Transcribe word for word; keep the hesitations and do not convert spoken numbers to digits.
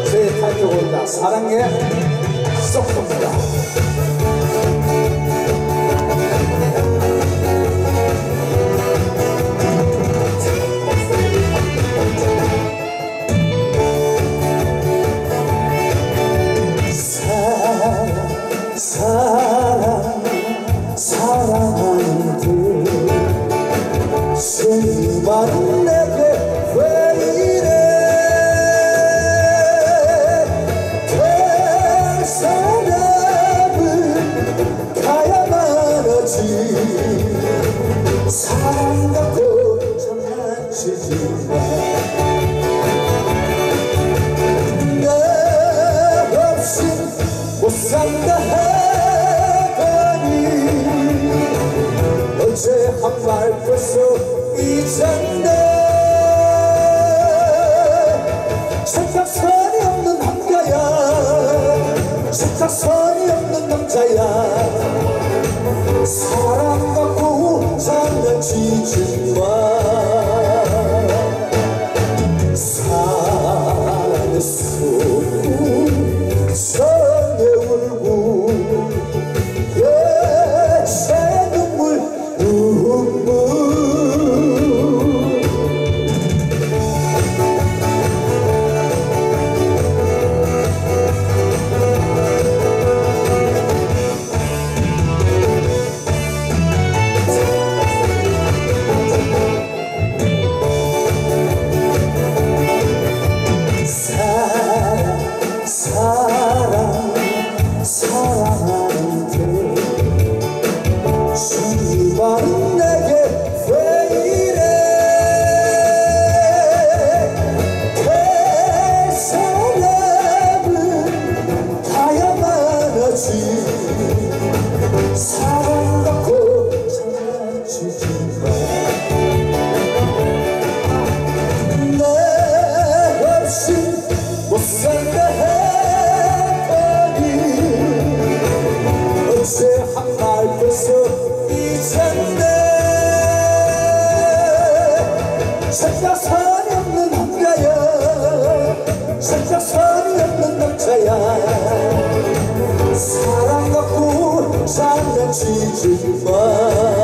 제 타이틀곡입니다. 사랑의 쏙쏙입니다. 사랑 사랑하는 듯 수많은 내게 왜 이래 그 사람은 가야만 하지 사랑 갖고 장난치지 마 너 없인 못 산다 어제 한 말 벌써 잊었네 생각선이 없는 남자야 생각선이 없는 남자야 사랑 갖고 장난치지 마 사랑의 소문 전에 울고 사랑하는 듯 수많은 내게 왜 이래 그 사람은 가야만 하지 사랑 갖고 장난치지 마 내 없인 못 산다 어제 한 말 벌써 잊었네 생각선이 없는 남자야 생각선이 없는 남자야 사랑 갖고 장난치지 마